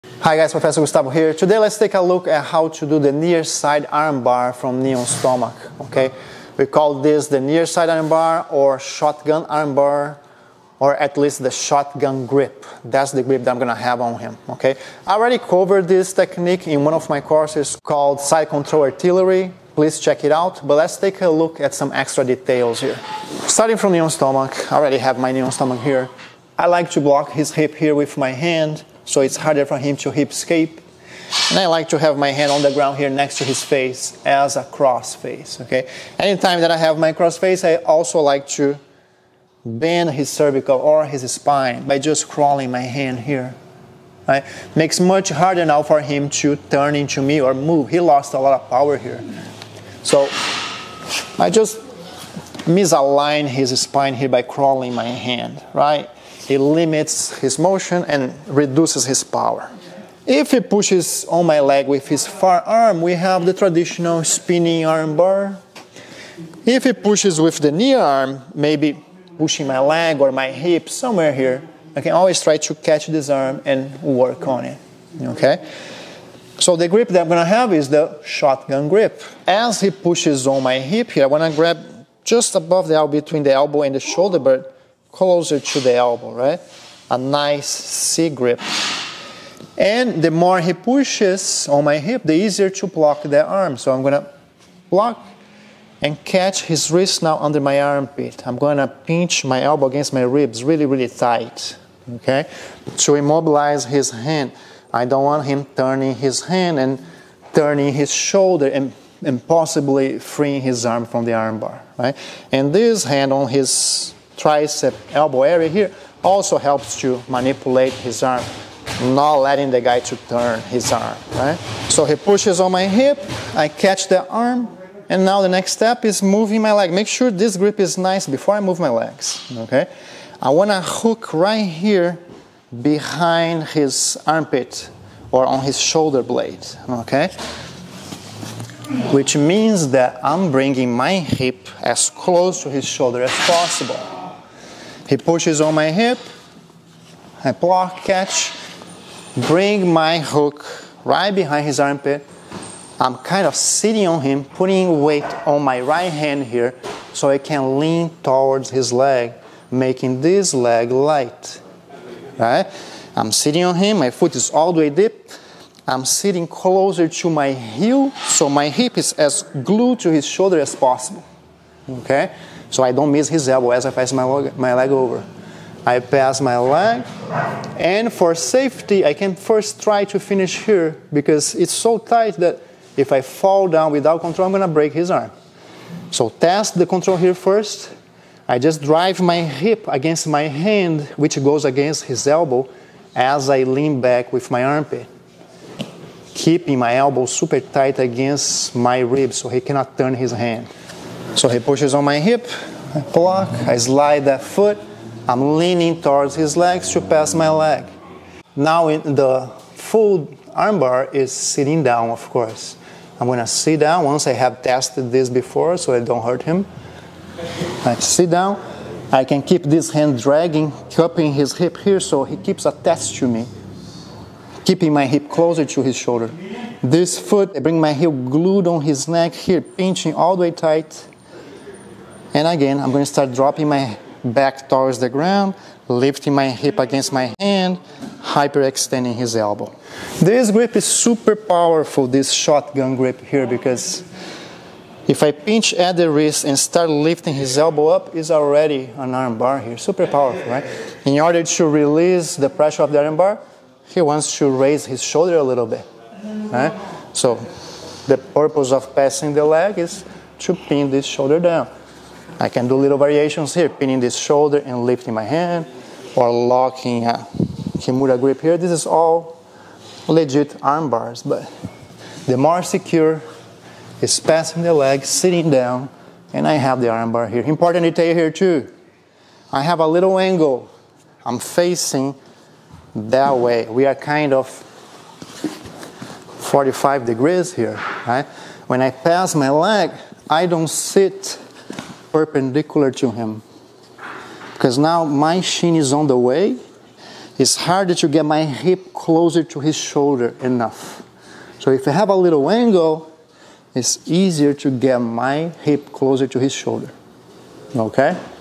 Hi guys, Professor Gustavo here. Today let's take a look at how to do the near side arm bar from knee on stomach, okay? We call this the near side arm bar or shotgun arm bar, or at least the shotgun grip. That's the grip that I'm gonna have on him, okay? I already covered this technique in one of my courses called Side Control Artillery. Please check it out, but let's take a look at some extra details here. Starting from knee on stomach, I already have my knee on stomach here. I like to block his hip here with my hand, so it's harder for him to hip escape. And I like to have my hand on the ground here next to his face as a cross face, okay? Anytime that I have my cross face, I also like to bend his cervical or his spine by just crawling my hand here, right? Makes much harder now for him to turn into me or move. He lost a lot of power here. So I just misalign his spine here by crawling my hand, right? It limits his motion and reduces his power. If he pushes on my leg with his far arm, we have the traditional spinning arm bar. If he pushes with the near arm, maybe pushing my leg or my hip somewhere here, I can always try to catch this arm and work on it, okay? So the grip that I'm gonna have is the shotgun grip. As he pushes on my hip here, I wanna grab just above the elbow, between the elbow and the shoulder, but closer to the elbow, right? A nice C grip. And the more he pushes on my hip, the easier to block the arm. So I'm gonna block and catch his wrist now under my armpit. I'm gonna pinch my elbow against my ribs really, really tight, okay? To immobilize his hand. I don't want him turning his hand and turning his shoulder and possibly freeing his arm from the arm bar, right? And this hand on his tricep elbow area here also helps to manipulate his arm, not letting the guy to turn his arm, right? So he pushes on my hip, I catch the arm, and now the next step is moving my leg. Make sure this grip is nice before I move my legs, okay? I wanna hook right here behind his armpit or on his shoulder blade, okay? Which means that I'm bringing my hip as close to his shoulder as possible. He pushes on my hip, I block, catch, bring my hook right behind his armpit. I'm kind of sitting on him, putting weight on my right hand here so I can lean towards his leg, making this leg light, right? I'm sitting on him, my foot is all the way deep. I'm sitting closer to my heel, so my hip is as glued to his shoulder as possible, okay? So I don't miss his elbow as I pass my leg over. I pass my leg, and for safety, I can first try to finish here because it's so tight that if I fall down without control, I'm gonna break his arm. So test the control here first. I just drive my hip against my hand, which goes against his elbow, as I lean back with my armpit, keeping my elbow super tight against my ribs so he cannot turn his hand. So he pushes on my hip, I block, I slide that foot, I'm leaning towards his legs to pass my leg. Now in the full armbar is sitting down, of course. I'm gonna sit down once I have tested this before so I don't hurt him. I sit down, I can keep this hand dragging, cupping his hip here so he keeps attached to me, keeping my hip closer to his shoulder. This foot, I bring my heel glued on his neck here, pinching all the way tight. And again, I'm going to start dropping my back towards the ground, lifting my hip against my hand, hyperextending his elbow. This grip is super powerful, this shotgun grip here, because if I pinch at the wrist and start lifting his elbow up, it's already an arm bar here. Super powerful, right? In order to release the pressure of the arm bar, he wants to raise his shoulder a little bit, right? So the purpose of passing the leg is to pin this shoulder down. I can do little variations here, pinning this shoulder and lifting my hand, or locking a Kimura grip here. This is all legit arm bars, but the more secure is passing the leg, sitting down, and I have the arm bar here. Important detail here too. I have a little angle. I'm facing that way. We are kind of 45 degrees here, right? When I pass my leg, I don't sit perpendicular to him, because now my shin is on the way, it's harder to get my hip closer to his shoulder enough. So if I have a little angle, it's easier to get my hip closer to his shoulder. Okay?